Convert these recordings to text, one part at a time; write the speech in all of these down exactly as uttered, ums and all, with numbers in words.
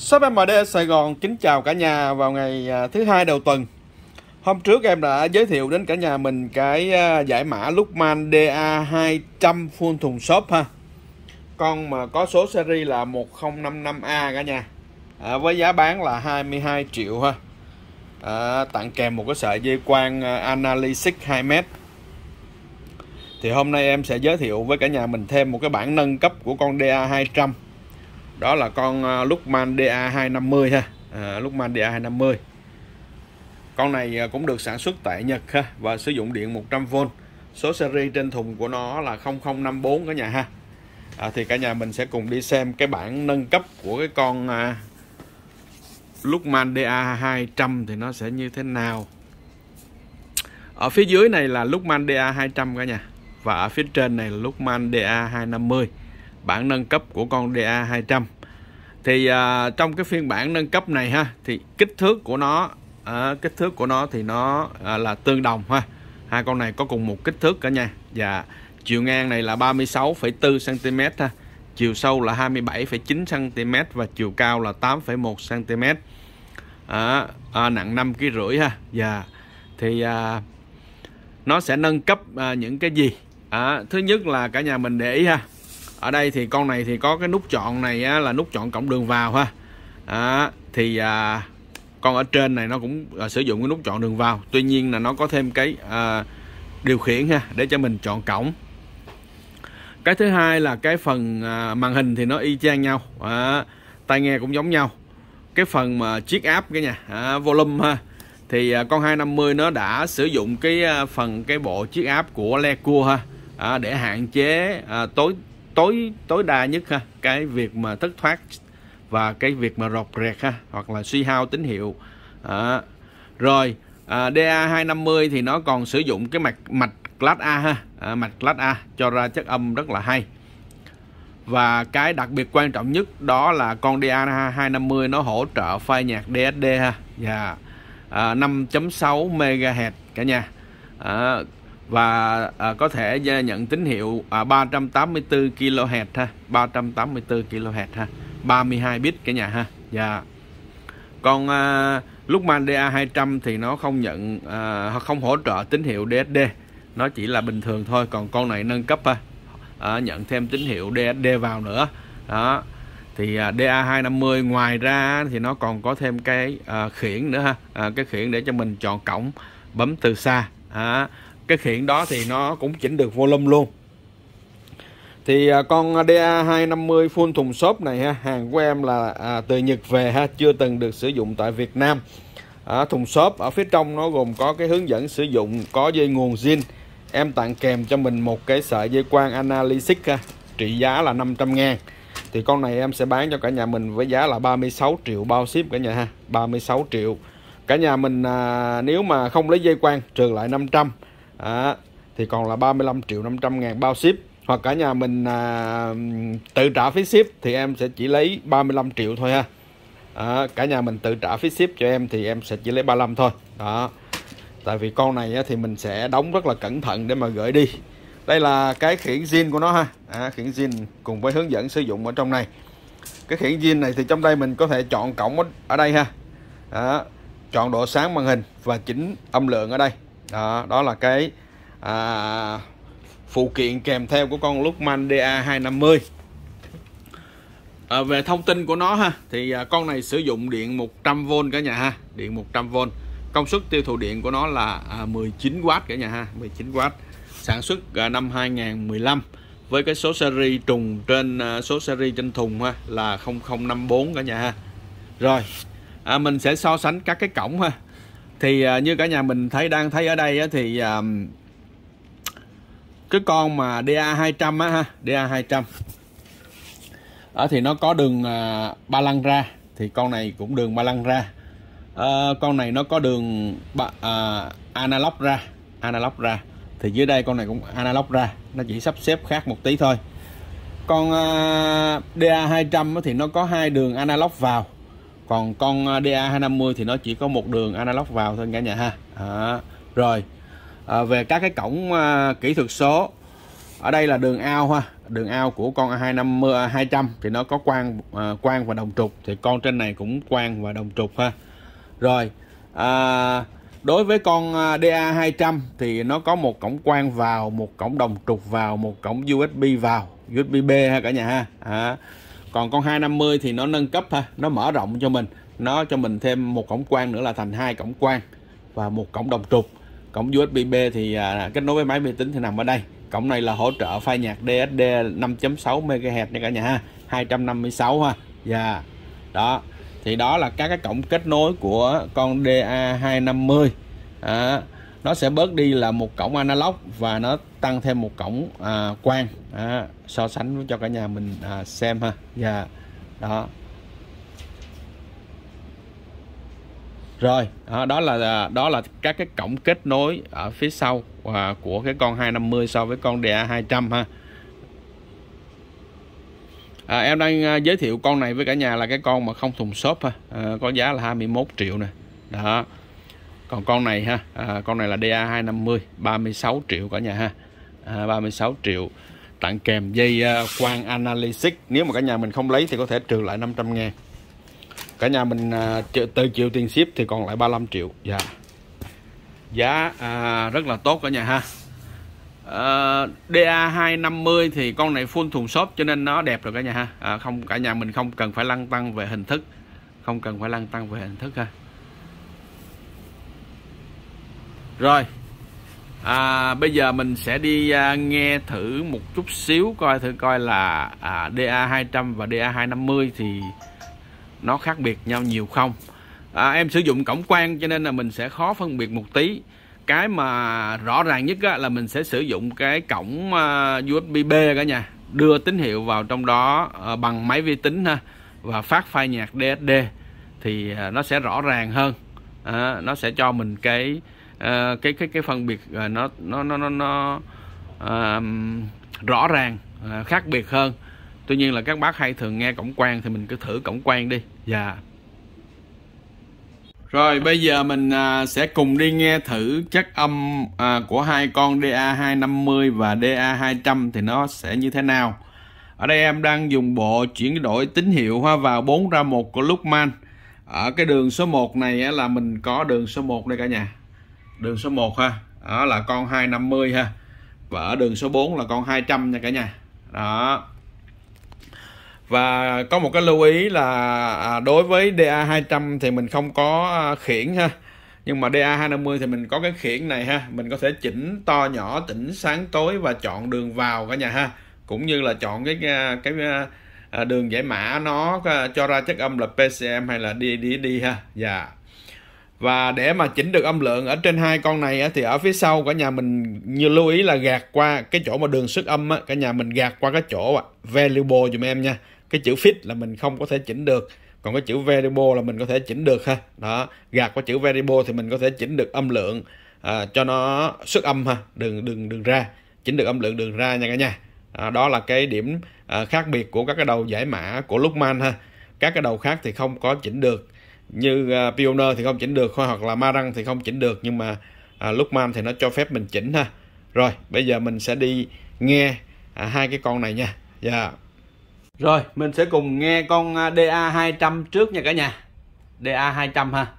Shop em đê ở Sài Gòn kính chào cả nhà vào ngày thứ hai đầu tuần. Hôm trước em đã giới thiệu đến cả nhà mình cái giải mã Luckman đê a hai trăm full thùng xốp ha. Con mà có số series là một không năm năm A cả nhà. À, với giá bán là hai mươi hai triệu ha. À, tặng kèm một cái sợi dây quang Analysis hai mét. Thì hôm nay em sẽ giới thiệu với cả nhà mình thêm một cái bản nâng cấp của con đê a hai trăm. Đó là con Luckman đê a hai năm mươi ha. À, Luckman đê a hai năm mươi. Con này cũng được sản xuất tại Nhật ha và sử dụng điện một trăm vôn. Số series trên thùng của nó là không không năm bốn cả nhà ha. À, thì cả nhà mình sẽ cùng đi xem cái bản nâng cấp của cái con à, Luckman đê a hai trăm thì nó sẽ như thế nào. Ở phía dưới này là Luckman đê a hai trăm cả nhà. Và ở phía trên này là Luckman đê a hai năm mươi, bản nâng cấp của con đê a hai trăm. Thì à, trong cái phiên bản nâng cấp này ha, thì kích thước của nó à, kích thước của nó thì nó à, là tương đồng ha. Hai con này có cùng một kích thước cả nhà. Và chiều ngang này là ba mươi sáu phẩy bốn xăng ti mét ha, chiều sâu là hai mươi bảy phẩy chín xăng ti mét và chiều cao là tám phẩy một xăng ti mét. À, à, nặng năm ki rưỡi ha. Và thì à, nó sẽ nâng cấp à, những cái gì? À, thứ nhất là cả nhà mình để ý ha. Ở đây thì con này thì có cái nút chọn này á, là nút chọn cổng đường vào ha. À, thì à, con ở trên này nó cũng à, sử dụng cái nút chọn đường vào. Tuy nhiên là nó có thêm cái à, điều khiển ha, để cho mình chọn cổng. Cái thứ hai là cái phần à, màn hình thì nó y chang nhau. À, tai nghe cũng giống nhau. Cái phần mà chiếc áp cái nhà à, volume ha, thì à, con hai năm mươi nó đã sử dụng cái à, phần cái bộ chiếc áp của Lecour ha, à, để hạn chế à, tối tối tối đa nhất ha cái việc mà thất thoát và cái việc mà rọt rẹt ha, hoặc là suy hao tín hiệu. À, rồi à, đê a hai năm mươi thì nó còn sử dụng cái mạch mạch Class A ha, à, mạch Class A cho ra chất âm rất là hay. Và cái đặc biệt quan trọng nhất đó là con đê a hai năm mươi nó hỗ trợ file nhạc đê ét đê ha, và à, năm chấm sáu mê ga héc cả nhà. À, và à, có thể nhận tín hiệu à, ba trăm tám mươi tư ki lô héc ha, ba trăm tám mươi tư ki lô héc ha, ba mươi hai bit cả nhà ha. Và con à, Luckman đê a hai trăm thì nó không nhận à, không hỗ trợ tín hiệu đê ét đê, nó chỉ là bình thường thôi. Còn con này nâng cấp ha, à, nhận thêm tín hiệu đê ét đê vào nữa. Đó. Thì à, đê a hai năm mươi ngoài ra thì nó còn có thêm cái à, khiển nữa ha, à, cái khiển để cho mình chọn cổng bấm từ xa. À, cái khiển đó thì nó cũng chỉnh được volume luôn. Thì à, con đê a hai năm mươi full thùng xốp này ha, hàng của em là à, từ Nhật về ha, chưa từng được sử dụng tại Việt Nam. À, thùng xốp ở phía trong nó gồm có cái hướng dẫn sử dụng, có dây nguồn zin. Em tặng kèm cho mình một cái sợi dây quang Analysis ha, trị giá là năm trăm ngàn. Thì con này em sẽ bán cho cả nhà mình với giá là ba mươi sáu triệu bao ship cả nhà ha, ba mươi sáu triệu. Cả nhà mình à, nếu mà không lấy dây quang trừ lại năm trăm, à, thì còn là ba mươi lăm triệu năm trăm ngàn bao ship. Hoặc cả nhà mình à, tự trả phí ship thì em sẽ chỉ lấy ba mươi lăm triệu thôi ha. À, cả nhà mình tự trả phí ship cho em thì em sẽ chỉ lấy ba mươi lăm thôi. Đó. Tại vì con này thì mình sẽ đóng rất là cẩn thận để mà gửi đi. Đây là cái khiển zin của nó ha, à, khiển zin cùng với hướng dẫn sử dụng ở trong này. Cái khiển zin này thì trong đây mình có thể chọn cổng ở đây ha. Đó. Chọn độ sáng màn hình và chỉnh âm lượng ở đây. Đó, đó là cái à, phụ kiện kèm theo của con Luckman đê a hai năm mươi. À, về thông tin của nó ha, thì à, con này sử dụng điện một trăm vôn cả nhà ha, điện một trăm vôn. Công suất tiêu thụ điện của nó là à, mười chín oát cả nhà ha, mười chín oát. Sản xuất à, năm hai không một lăm với cái số series trùng trên à, số series trên thùng ha là không không năm bốn cả nhà ha. Rồi à, mình sẽ so sánh các cái cổng ha. Thì à, như cả nhà mình thấy đang thấy ở đây á, thì à, cái con mà đê a hai trăm á ha, đê a hai trăm à, thì nó có đường à, ba lăng ra, thì con này cũng đường ba lăng ra. À, con này nó có đường ba, à, analog ra, analog ra. Thì dưới đây con này cũng analog ra, nó chỉ sắp xếp khác một tí thôi. Con à, đê a hai trăm thì nó có hai đường analog vào. Còn con đê a hai năm mươi thì nó chỉ có một đường analog vào thôi cả nhà ha. À, rồi à, về các cái cổng à, kỹ thuật số Ở đây là đường ao ha, đường ao của con A hai năm mươi hai trăm thì nó có quang à, quang và đồng trục, thì con trên này cũng quang và đồng trục ha. Rồi à, đối với con D A hai trăm thì nó có một cổng quang vào, một cổng đồng trục vào, một cổng u ét bê vào, u ét bê B ha cả nhà ha. À, còn con hai năm mươi thì nó nâng cấp ha, nó mở rộng cho mình, nó cho mình thêm một cổng quang nữa là thành hai cổng quang và một cổng đồng trục. Cổng u ét bê B thì à, kết nối với máy vi tính thì nằm ở đây. Cổng này là hỗ trợ file nhạc đê ét đê năm chấm sáu mê ga héc nha cả nhà ha, hai trăm năm mươi sáu ha. Dạ. Yeah. Đó. Thì đó là các cái cổng kết nối của con D A hai năm mươi. À, nó sẽ bớt đi là một cổng analog và nó tăng thêm một cổng à, quang. À, so sánh cho cả nhà mình à, xem ha. Dạ. Yeah. Đó. Rồi, đó, đó là đó là các cái cổng kết nối ở phía sau à, của cái con hai năm mươi so với con D A hai trăm ha. À, em đang à, giới thiệu con này với cả nhà là cái con mà không thùng xốp ha, à, có giá là hai mươi mốt triệu nè. Đó. Còn con này ha, à, con này là D A hai năm mươi, ba mươi sáu triệu cả nhà ha. À, ba mươi sáu triệu tặng kèm dây à, quang analysis. Nếu mà cả nhà mình không lấy thì có thể trừ lại năm trăm ngàn. Cả nhà mình à, từ chịu tiền ship thì còn lại ba mươi lăm triệu. Dạ. Giá à, rất là tốt cả nhà ha. à, D A hai năm mươi thì con này full thùng xốp cho nên nó đẹp rồi cả nhà ha. À, không, cả nhà mình không cần phải lăn tăng về hình thức, không cần phải lăn tăng về hình thức ha. Rồi à, bây giờ mình sẽ đi à, nghe thử một chút xíu coi thử coi là à, D A hai trăm và D A hai năm mươi thì nó khác biệt nhau nhiều không. À, em sử dụng cổng quang cho nên là mình sẽ khó phân biệt một tí. Cái mà rõ ràng nhất á, là mình sẽ sử dụng cái cổng uh, u ét bê B cả nhà, đưa tín hiệu vào trong đó uh, bằng máy vi tính ha, và phát file nhạc đê ét đê thì uh, nó sẽ rõ ràng hơn. Uh, nó sẽ cho mình cái uh, cái cái cái phân biệt uh, nó nó nó nó, nó uh, rõ ràng, uh, khác biệt hơn. Tuy nhiên là các bác hay thường nghe cổng quang thì mình cứ thử cổng quang đi. Dạ. Yeah. Rồi bây giờ mình à, sẽ cùng đi nghe thử chất âm à, của hai con D A hai năm mươi và D A hai trăm thì nó sẽ như thế nào. Ở đây em đang dùng bộ chuyển đổi tín hiệu ha, vào bốn ra một của Luckman. Ở cái đường số một này á, là mình có đường số một đây cả nhà. Đường số một ha, đó là con hai năm mươi ha. Và ở đường số bốn là con hai trăm nha cả nhà. Đó. Và có một cái lưu ý là đối với D A hai trăm thì mình không có khiển ha. Nhưng mà D A hai năm mươi thì mình có cái khiển này ha. Mình có thể chỉnh to nhỏ, chỉnh sáng tối và chọn đường vào cả nhà ha. Cũng như là chọn cái cái đường giải mã nó cho ra chất âm là P C M hay là D D D ha. Dạ. Và để mà chỉnh được âm lượng ở trên hai con này thì ở phía sau cả nhà mình như lưu ý là gạt qua cái chỗ mà đường xuất âm á, cả nhà mình gạt qua cái chỗ variable dùm em nha. Cái chữ fit là mình không có thể chỉnh được, còn cái chữ variable là mình có thể chỉnh được ha. Đó, gạt qua chữ variable thì mình có thể chỉnh được âm lượng à, cho nó xuất âm ha, đường đường đường ra, chỉnh được âm lượng đường ra nha cả nhà. À, đó là cái điểm à, khác biệt của các cái đầu giải mã của Luckman ha. Các cái đầu khác thì không có chỉnh được, như uh, Pioneer thì không chỉnh được, hoặc là Marantz thì không chỉnh được, nhưng mà uh, Luckman thì nó cho phép mình chỉnh ha. Rồi bây giờ mình sẽ đi nghe uh, hai cái con này nha. Dạ. Yeah. Rồi mình sẽ cùng nghe con D A hai trăm trước nha cả nhà. D A hai trăm ha.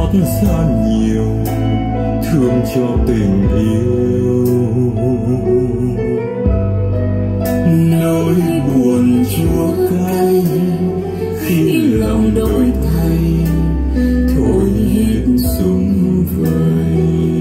xót xa nhiều, thương cho tình yêu. Nỗi buồn chua cay khi lòng đổi thay, thôi hết sum vầy.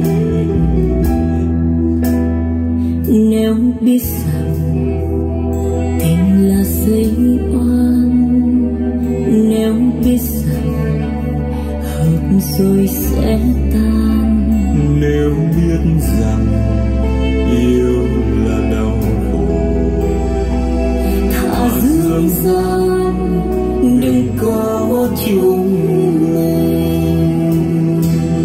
Nếu biết rằng tình là dây oan, nếu biết rằng hợp rồi sẽ tan, nếu biết rằng yêu là đau khổ, thả dương gian đừng có chung mình.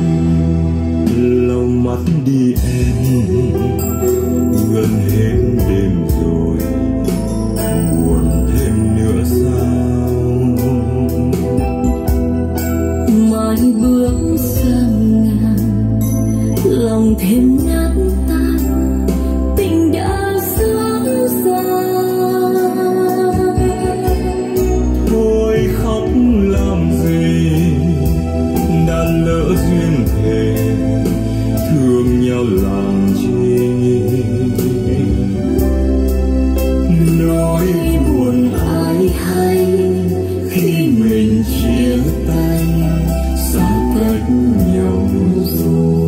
lau mắt đi em, gần hết đêm rồi, buồn thêm nữa sao? Mai bước sang ngàn, lòng thêm nát tan, tình đã dở dang. Thôi khóc làm gì, đã lỡ duyên thề, thương nhau làm chi? Nỗi buồn ai hay khi mình chia tay, xa cách nhau rồi.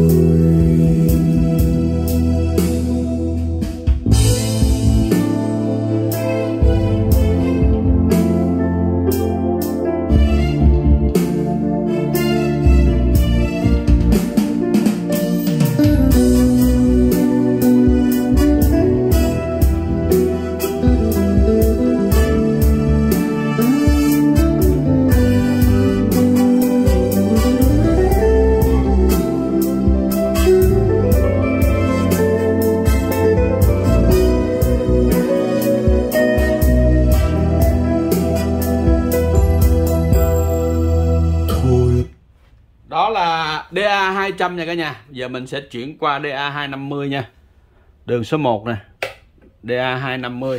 Đó là đê a hai trăm nha cả nhà. Giờ mình sẽ chuyển qua đê a hai năm mươi nha. Đường số một nè, đê a hai năm mươi.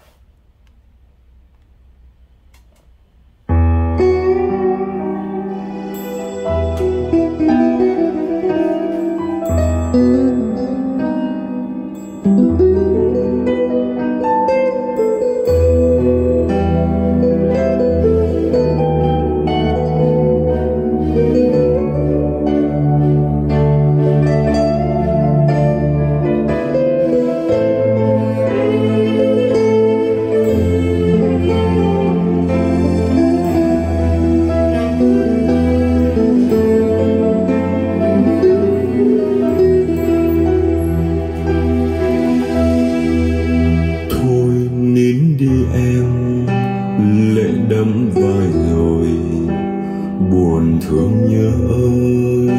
Đẫm vai rồi buồn thương nhớ ơi.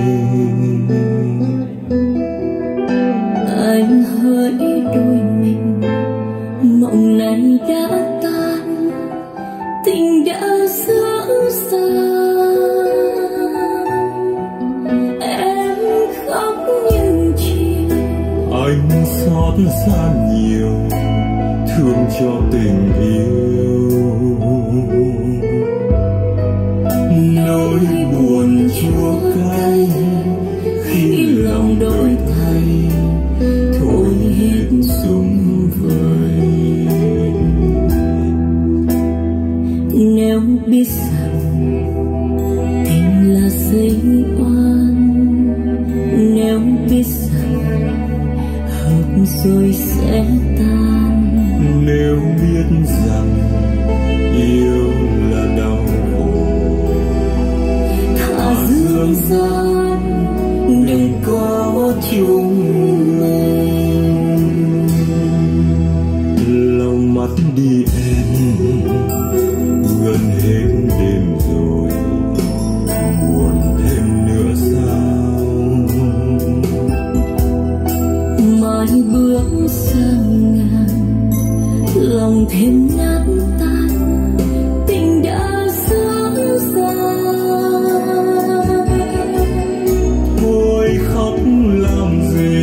Anh hỡi đôi mình, mộng này đã tan, tình đã dở dang. Em khóc nhưng chi, anh xót xa nhiều, thương cho tình yêu. Nỗi buồn chua cay khi lòng đổi thay, thôi hết sum vầy. Nếu biết rằng tình là dây oan, nếu biết rằng hợp rồi sẽ tan, nếu biết rằng yêu là đau khổ, thả dương gian đừng có chung mình. lau mắt đi em, gần hết đêm rồi, buồn thêm nữa sao? Mai bước sang ngàn, lòng thêm nát tan, tình đã dở dang. Thôi khóc làm gì,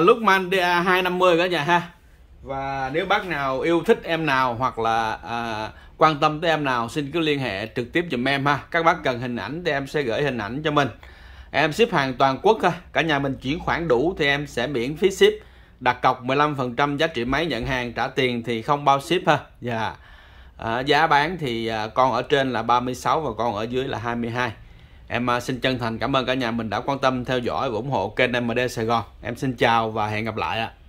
Luckman đê a hai năm mươi cả nhà ha. Và nếu bác nào yêu thích em nào hoặc là à, quan tâm tới em nào, xin cứ liên hệ trực tiếp giùm em ha. Các bác cần hình ảnh thì em sẽ gửi hình ảnh cho mình. Em ship hàng toàn quốc ha. Cả nhà mình chuyển khoản đủ thì em sẽ miễn phí ship. Đặt cọc mười lăm phần trăm giá trị máy nhận hàng, trả tiền thì không bao ship ha. Dạ. À, giá bán thì à, con ở trên là ba mươi sáu và con ở dưới là hai mươi hai. Em à, xin chân thành cảm ơn cả nhà mình đã quan tâm theo dõi và ủng hộ kênh em đê Sài Gòn. Em xin chào và hẹn gặp lại ạ.